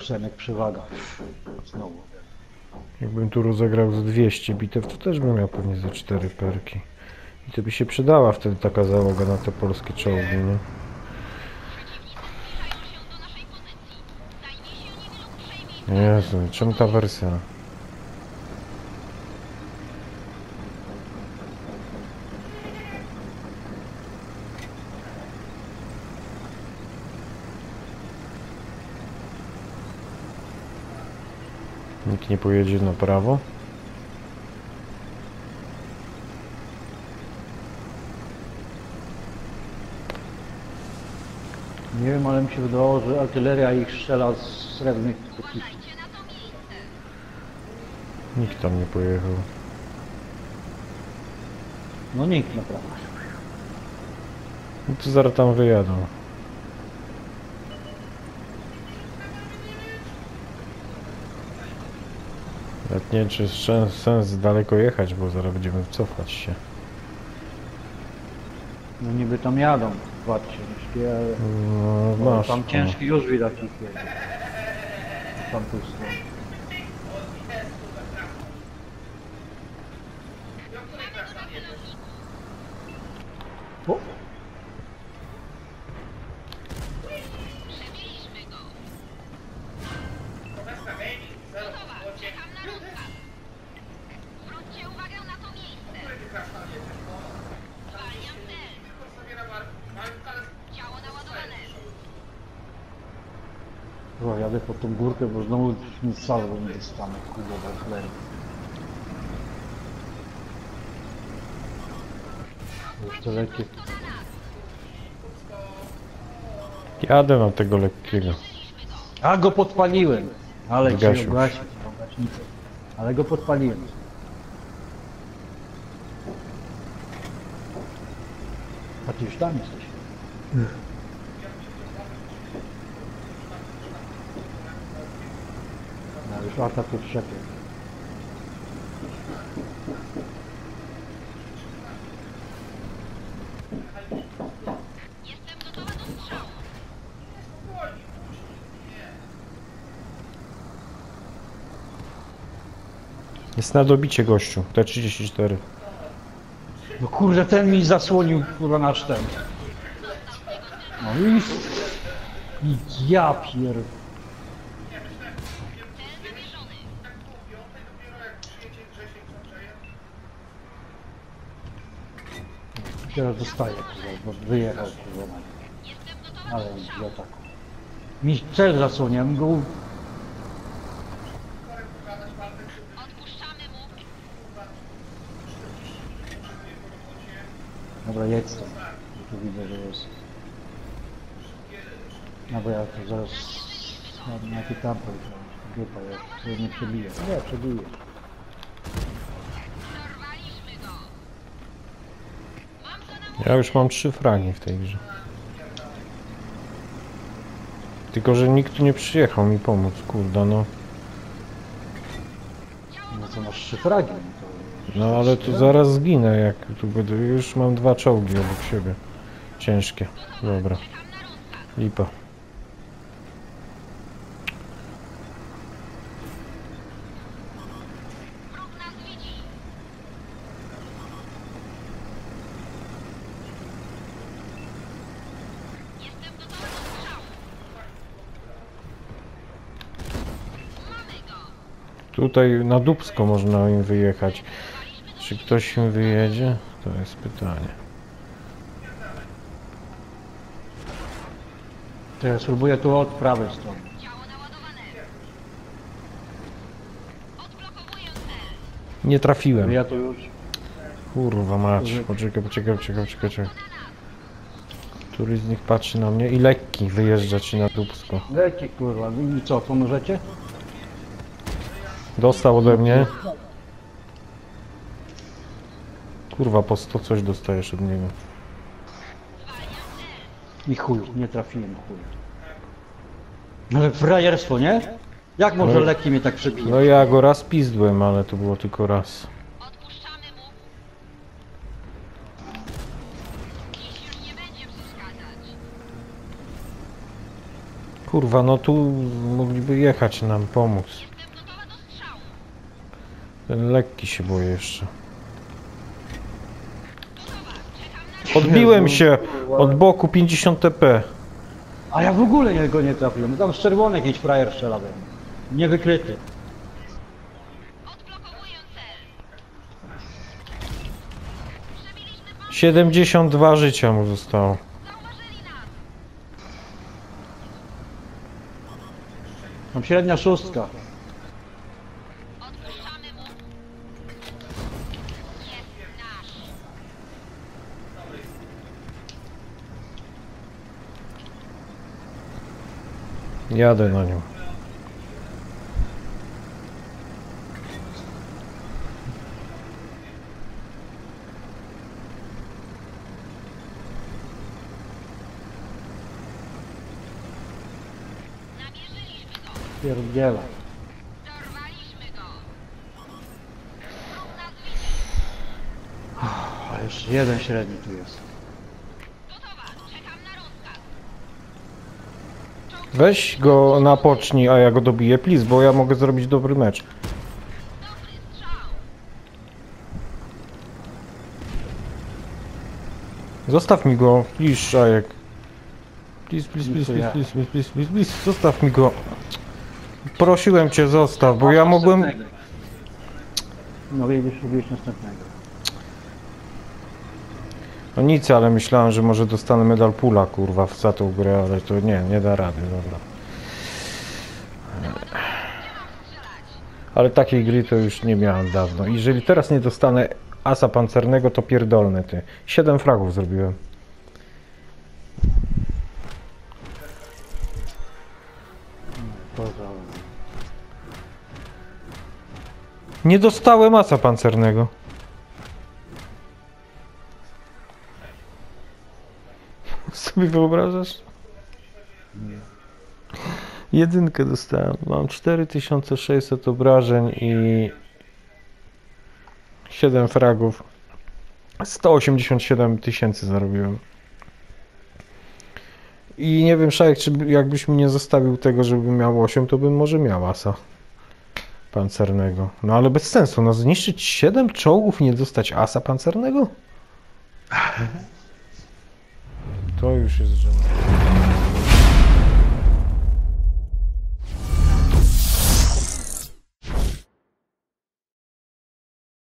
Przemek przewaga. Znowu. Jakbym tu rozegrał z 200 bitew, to też bym miał pewnie ze 4 perki. I to by się przydała wtedy taka załoga na te polskie czołgi, nie? Jezu, czemu ta wersja? Nikt nie pojedzie na prawo? Nie wiem, ale mi się wydawało, że artyleria ich strzela z srebrnych pocisków. Nikt tam nie pojechał. No nikt naprawdę. No to zaraz tam wyjadą. Nawet nie wiem, czy jest sens daleko jechać, bo zaraz będziemy cofać się. No niby tam jadą, dwa ciężkie, ale No, masz. tam ciężki już widać ich jedzie. Tam tu stoi. O! Zwróćcie uwagę na to miejsce. Zwalniam cel. Ciało naładowane. Chyba jadę pod tą górkę, bo znowu nic salwą nie dostanę, kurwa, chleb. Jeszcze lekkie. Jadę na tego lekkiego. A go podpaliłem! Ale Zgasił. cię ogłasić, tą gaśnicę. Ale go podpaliłem. A ty już tam jesteś. No już Arta tu trzepie. Jestem gotowa do strzału. Jest na dobicie gościu, T-34. No kurde, ten mi zasłonił kurwa nasz ten. No i ja pier... Cel namierzony. Teraz dostaję kurwa, bo wyjechał kurwa. Jestem gotowa Ale do strzału. idiota. Mi cel zasłoniłem go. Odpuszczamy mu. Dobra, jedź tam. Tu widzę, że jest. No bo ja to zaraz na jaki tam grupa jest, że nie przebiję. Nie, przebiję. Dorwaliśmy go. Mam go na Ja już mam 3 fragi w tej grze. Tylko, że nikt tu nie przyjechał mi pomóc, kurde, no. No to masz 3 fragi. No to... No ale tu zaraz zginę, jak tu będę. Już mam 2 czołgi obok siebie. Ciężkie. Dobra. Lipa. wróg nas widzi. Jestem gotowa do strzału. Mamy go. Tutaj na Dubsko można im wyjechać. Czy ktoś im wyjedzie? To jest pytanie. To ja spróbuję tu od prawej strony. Ciało naładowane. Odblokowuję cel. Nie trafiłem. Ja tu już. Kurwa mać. Poczekaj. Któryś z nich patrzy na mnie i lekki wyjeżdża ci na Dubsko. Lecie kurwa, i co, pomożecie? Dostał ode mnie. Kurwa, po 100 coś dostajesz od niego. I chuju, nie trafiłem chuju. Ale frajerstwo, nie? Jak może No. lekki mnie tak przebije? No ja go raz pizdłem, ale to było tylko raz. Odpuszczamy mu. Dziś już nie będzie przeszkadzać. Kurwa, no tu mogliby jechać nam pomóc. Jestem gotowa do strzału. Ten lekki się boję jeszcze. Gotowa. Czekam na Odbiłem się od boku 50 TP. A ja w ogóle go nie trafiłem. Tam z czerwonej jakiś frajer strzelał. Niewykryty. Odblokowuję cel. Przebiliśmy pan. 72 życia mu zostało. Zauważyli nas. Tam średnia szóstka. Odpuszczamy mu. Jest nasz. Jadę na nią. Namierzyliśmy go. Pierdziela. Dorwaliśmy go. Wróg nas widzi. A jeszcze jeden średni tu jest. Gotowa. Czekam na rozkaz. Weź go na pocznij, a ja go dobiję, please, bo ja mogę zrobić dobry mecz. Dobry strzał. Zostaw mi go, please, Szajek. Please, please, please, Dziękuję. please, please, please, please, please, zostaw mi go. Prosiłem cię, zostaw, bo ja mogłem... No widzisz, robiłeś następnego. No nic, ale myślałem, że może dostanę medal pula, kurwa, za tą grę, ale to nie da rady, dobra. Ale takiej gry to już nie miałem dawno. Jeżeli teraz nie dostanę asa pancernego, to pierdolny ty. 7 fragów zrobiłem. Poza. Nie dostałem asa pancernego. Sobie wyobrażasz? Jedynkę dostałem. Mam 4600 obrażeń i 7 fragów. 187 tysięcy zarobiłem. I nie wiem, Szajek, czy jakbyś mi nie zostawił tego, żebym miał 8, to bym może miał asa pancernego. No ale bez sensu, no zniszczyć 7 czołgów i nie dostać asa pancernego? To już jest żenada.